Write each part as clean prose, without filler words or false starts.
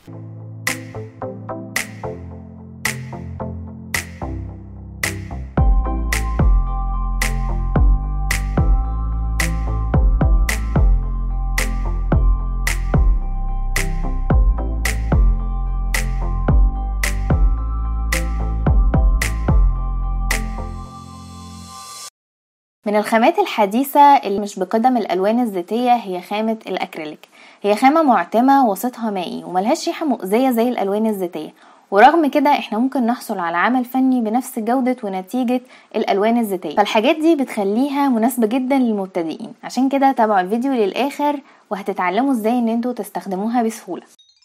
من الخامات الحديثة اللي مش بقدم الألوان الزيتية هي خامة الأكريليك. هي خامة معتمة وسطها مائي وملهاش ريحة مؤذية زي الألوان الزيتية، ورغم كده احنا ممكن نحصل على عمل فني بنفس جودة ونتيجة الألوان الزيتية، فالحاجات دي بتخليها مناسبة جدا للمبتدئين. عشان كده تابعوا الفيديو للآخر وهتتعلموا ازاي ان انتوا تستخدموها بسهولة.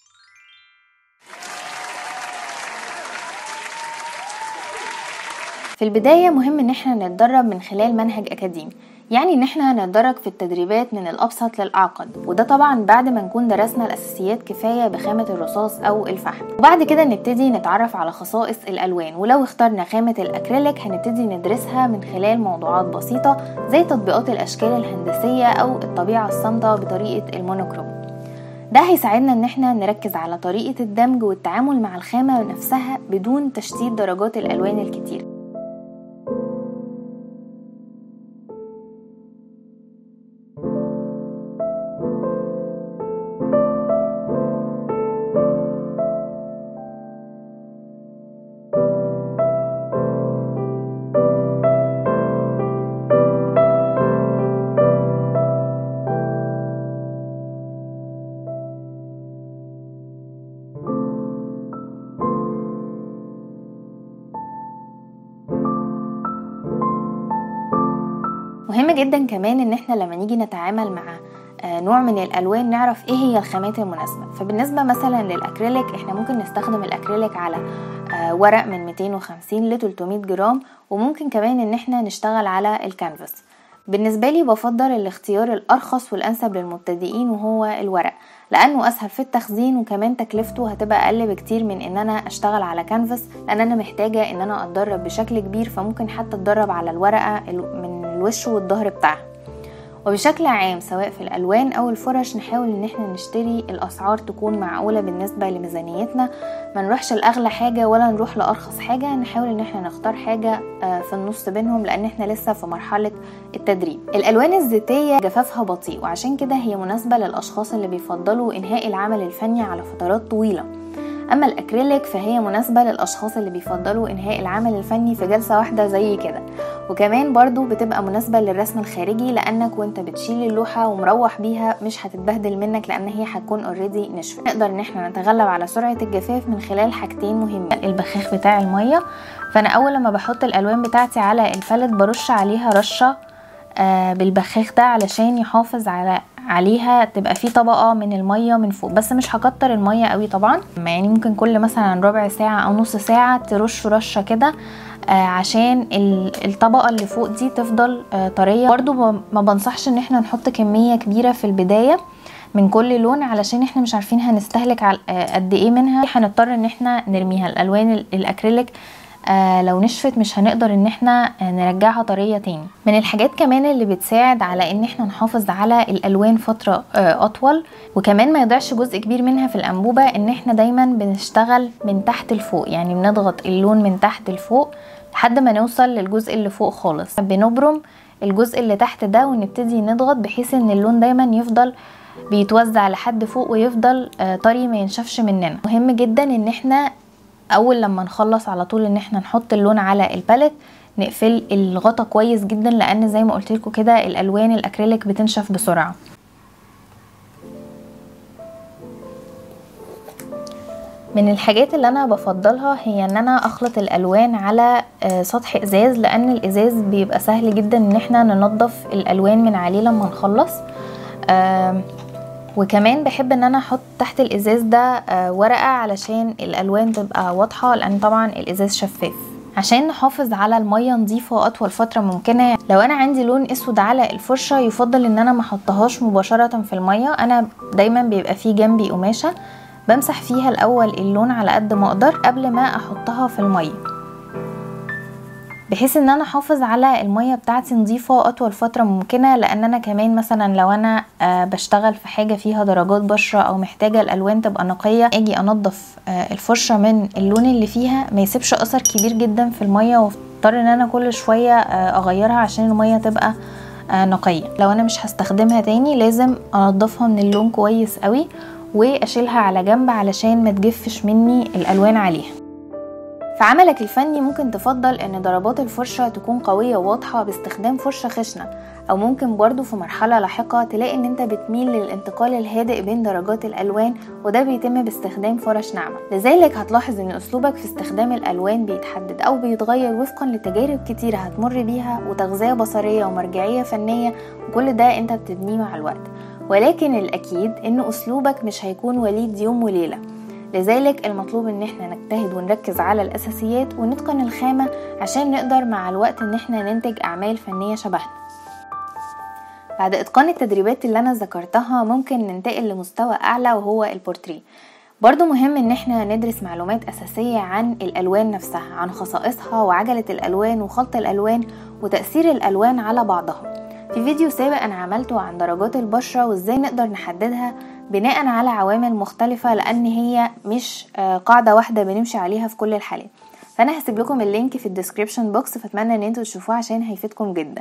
في البداية مهم ان احنا نتدرب من خلال منهج اكاديمي، يعني ان احنا نتدرج في التدريبات من الابسط للاعقد، وده طبعا بعد ما نكون درسنا الاساسيات كفاية بخامة الرصاص او الفحم، وبعد كده نبتدي نتعرف على خصائص الالوان. ولو اخترنا خامة الاكريليك هنبتدي ندرسها من خلال موضوعات بسيطة زي تطبيقات الاشكال الهندسية او الطبيعة الصامتة بطريقة المونوكروم. ده هيساعدنا ان احنا نركز على طريقة الدمج والتعامل مع الخامة نفسها بدون تشتيت درجات الالوان الكتير. مهم جدا كمان ان احنا لما نيجي نتعامل مع نوع من الالوان نعرف ايه هي الخامات المناسبة. فبالنسبة مثلا للاكريليك احنا ممكن نستخدم الاكريليك على ورق من 250 ل 300 جرام، وممكن كمان ان احنا نشتغل على الكانفاس. بالنسبة لي بفضل الاختيار الارخص والانسب للمبتدئين وهو الورق، لانه اسهل في التخزين وكمان تكلفته هتبقى اقل بكتير من ان انا اشتغل على كانفاس، لان انا محتاجة ان انا اتدرب بشكل كبير، فممكن حتى اتدرب على الورقة من الوش والظهر بتاعها. وبشكل عام سواء في الالوان او الفرش نحاول ان احنا نشتري الاسعار تكون معقولة بالنسبة لميزانيتنا، ما نروحش لاغلى حاجة ولا نروح لارخص حاجة، نحاول ان احنا نختار حاجة في النص بينهم، لان احنا لسه في مرحلة التدريب. الالوان الزيتية جفافها بطيء، وعشان كده هي مناسبة للاشخاص اللي بيفضلوا انهاء العمل الفني على فترات طويلة. اما الاكريليك فهي مناسبة للاشخاص اللي بيفضلوا انهاء العمل الفني في جلسة واحدة زي كده، وكمان برضو بتبقى مناسبة للرسم الخارجي، لانك وانت بتشيل اللوحة ومروح بيها مش هتتبهدل منك لان هي هتكون اوريدي نشفة. نقدر ان احنا نتغلب على سرعة الجفاف من خلال حاجتين مهمين: البخاخ بتاع المية. فانا اول لما بحط الالوان بتاعتي على الباليت برش عليها رشة بالبخاخ ده علشان يحافظ عليها تبقى فيه طبقة من المية من فوق، بس مش هكتر المية قوي طبعا، يعني ممكن كل مثلا ربع ساعة او نص ساعة ترش رشة كده عشان الطبقة اللي فوق دي تفضل طرية. برضو ما بنصحش ان احنا نحط كمية كبيرة في البداية من كل لون، علشان احنا مش عارفين هنستهلك قد ايه منها، هنضطر ان احنا نرميها. الالوان الاكريليك لو نشفت مش هنقدر ان احنا نرجعها طرية تاني. من الحاجات كمان اللي بتساعد على ان احنا نحافظ على الالوان فترة اطول وكمان ما يضيعش جزء كبير منها في الانبوبة، ان احنا دايما بنشتغل من تحت لفوق، يعني بنضغط اللون من تحت لفوق لحد ما نوصل للجزء اللي فوق خالص. بنبرم الجزء اللي تحت ده ونبتدي نضغط بحيث ان اللون دايما يفضل بيتوزع لحد فوق ويفضل طري ما ينشفش مننا. مهم جدا ان احنا اول لما نخلص على طول ان احنا نحط اللون على الباليت نقفل الغطا كويس جدا، لان زي ما قلت لكم كده الالوان الاكريليك بتنشف بسرعه. من الحاجات اللي انا بفضلها هي ان انا اخلط الالوان على سطح ازاز، لان الازاز بيبقى سهل جدا ان احنا ننظف الالوان من عليه لما نخلص. وكمان بحب ان انا احط تحت الازاز ده ورقة علشان الالوان تبقى واضحة، لان طبعا الازاز شفاف. عشان نحافظ على المية نظيفة اطول فترة ممكنة، لو انا عندي لون اسود على الفرشة يفضل ان انا ما احطهاش مباشرة في المية. انا دايما بيبقى فيه جنبي قماشة بمسح فيها الاول اللون على قد ما اقدر قبل ما احطها في المية. بحيث ان انا احافظ على المية بتاعتي نظيفة اطول فترة ممكنة. لان انا كمان مثلا لو انا بشتغل في حاجة فيها درجات بشرة او محتاجة الالوان تبقى نقية، اجي انضف الفرشة من اللون اللي فيها ما يسيبش اثر كبير جدا في المية، واضطر ان انا كل شوية اغيرها عشان المية تبقى نقية. لو انا مش هستخدمها تاني لازم انضفها من اللون كويس قوي واشيلها على جنب علشان ما تجفش مني الالوان عليها. في عملك الفني ممكن تفضل ان ضربات الفرشة تكون قوية وواضحة باستخدام فرشة خشنة، او ممكن برضو في مرحلة لاحقة تلاقي ان انت بتميل للانتقال الهادئ بين درجات الالوان، وده بيتم باستخدام فرش ناعمة. لذلك هتلاحظ ان اسلوبك في استخدام الالوان بيتحدد او بيتغير وفقا لتجارب كتيرة هتمر بيها وتغذية بصرية ومرجعية فنية، وكل ده انت بتبنيه مع الوقت. ولكن الاكيد ان اسلوبك مش هيكون وليد يوم وليلة، لذلك المطلوب ان احنا نجتهد ونركز على الاساسيات ونتقن الخامة عشان نقدر مع الوقت ان احنا ننتج اعمال فنية شبهنا. بعد اتقان التدريبات اللي انا ذكرتها ممكن ننتقل لمستوى اعلى وهو البورتريه. برضو مهم ان احنا ندرس معلومات اساسية عن الالوان نفسها، عن خصائصها وعجلة الالوان وخلط الالوان وتأثير الالوان على بعضها. في فيديو سابق انا عملته عن درجات البشرة وازاي نقدر نحددها بناء على عوامل مختلفة، لان هي مش قاعدة واحدة بنمشي عليها في كل الحالات. فانا هسيب لكم اللينك في الديسكريبشن بوكس، فاتمنى ان انتوا تشوفوه عشان هيفيدكم جدا.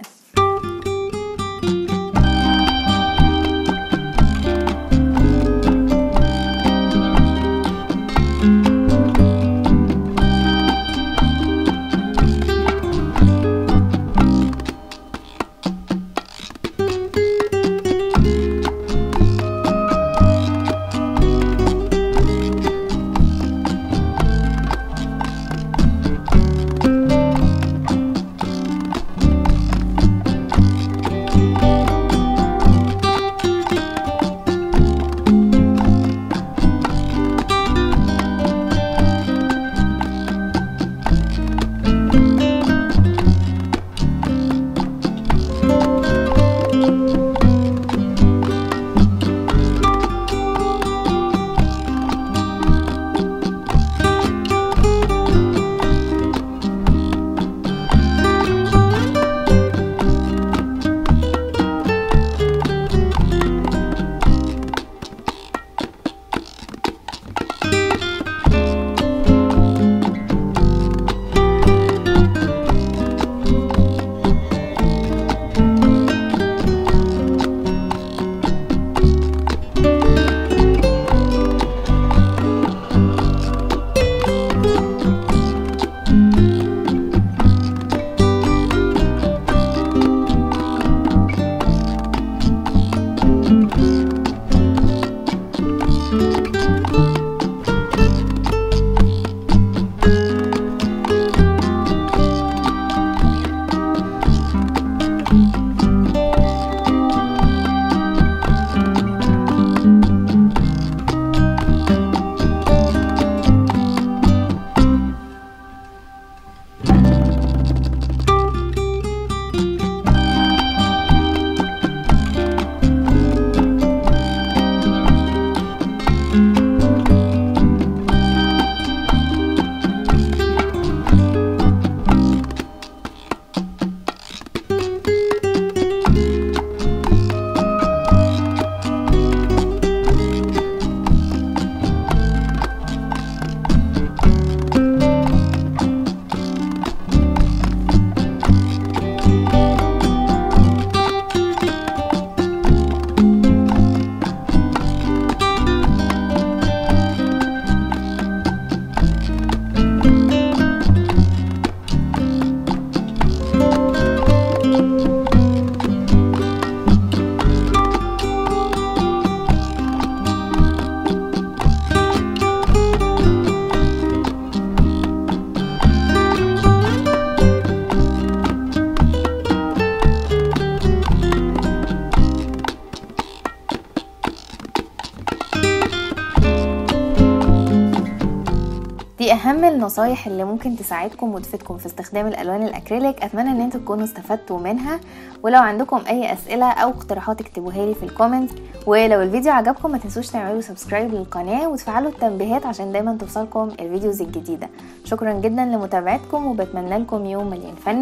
دي اهم النصايح اللي ممكن تساعدكم وتفيدكم في استخدام الالوان الاكريليك. اتمنى ان انتوا تكونوا استفدتوا منها، ولو عندكم اي اسئله او اقتراحات اكتبوها لي في الكومنت. ولو الفيديو عجبكم ما تنسوش تعملوا سبسكرايب للقناه وتفعلوا التنبيهات عشان دايما توصلكم الفيديوز الجديده. شكرا جدا لمتابعتكم، وبتمنى لكم يوم مليان فن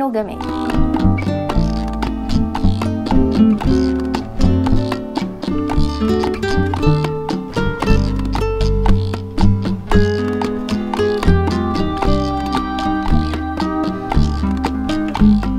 وجمال.